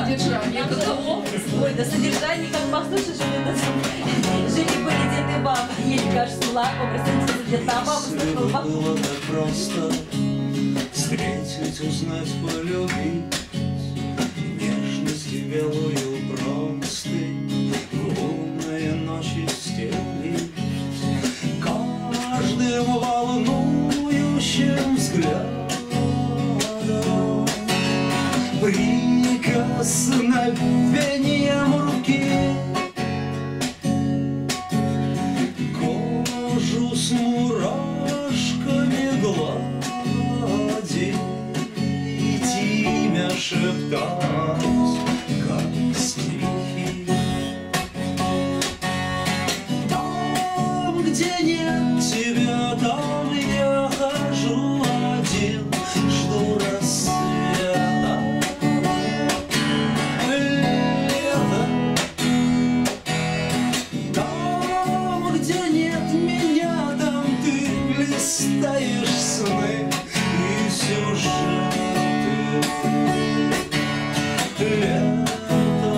Содержание каково? Ой, да содержание, как послушаешь, вот это жили-были дед и баба, ели кашу с молоком, рассадился дед на бабу, слышал бабу. Было так просто встретить, узнать, полюбить, нежность белую простынь в лунные ночи стелить, каждым волнующим взглядом прикосновением руки кожу с мурашками гладить и имя шептать, как стихи. Там, где нет тебя, там я хожу один, жду рассвета. Листаешь сны и сюжеты лета.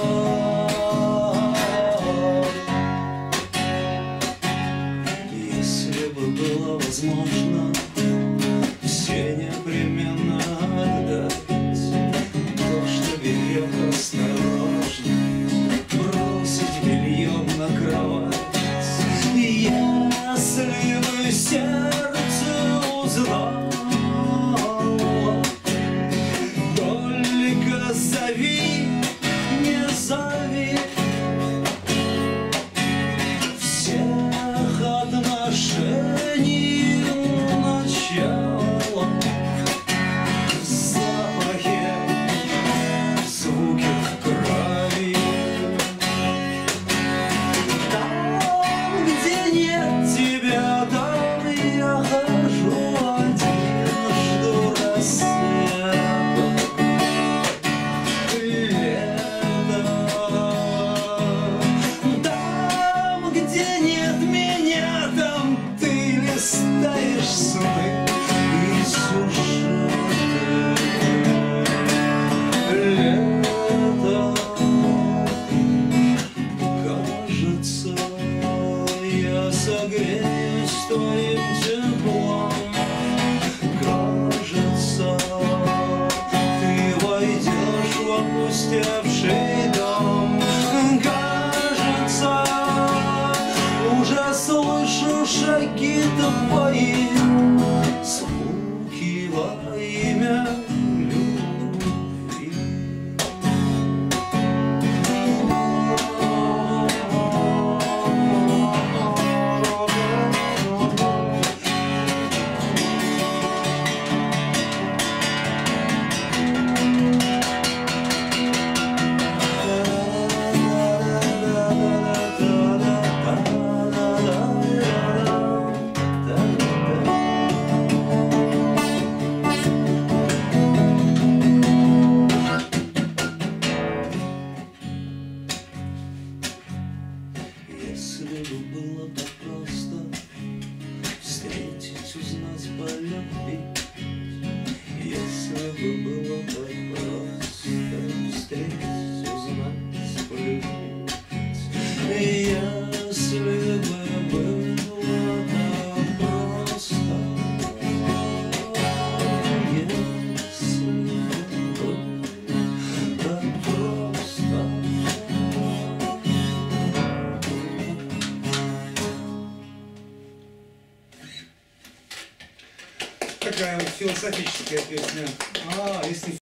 Если бы было возможно все непременно отдать, то что белье осторожно бросить бельем на кровать. Если бы сердце узнало, только зови, не зови всех отношений начало в запахе, звуки в крови. Там, где нет тебя, там я хожу один, жду рассвета, лета. Там, где нет меня, там ты листаешь сны и сюжеты лета. Кажется, я согреюсь твоим теплом. Кажется, ты войдешь в опустевший дом. Кажется, уже слышу шаги твои, звуки во имя любви. Если бы было так просто встретить, узнать, полюбить, если бы было так просто встретить, узнать, полюбить, если бы было так просто, если бы было так просто. Такая вот философическая песня. Если